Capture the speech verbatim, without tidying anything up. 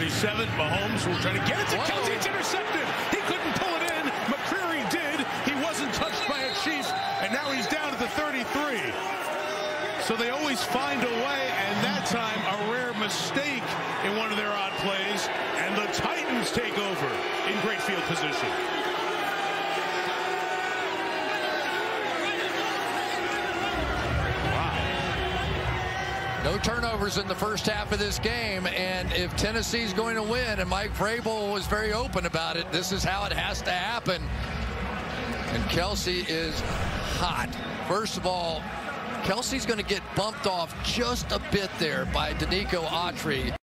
thirty-seven. Mahomes will try to get it to Kelce. It's intercepted. He couldn't pull it in. McCreary did. He wasn't touched by a Chief, and now he's down at the thirty-three. So they always find a way, and that time a rare mistake in one of their odd plays, and the Titans take over in great field position. No turnovers in the first half of this game, and if Tennessee's going to win, and Mike Vrabel was very open about it, this is how it has to happen. And Kelce is hot. First of all, Kelce's going to get bumped off just a bit there by Danico Autry.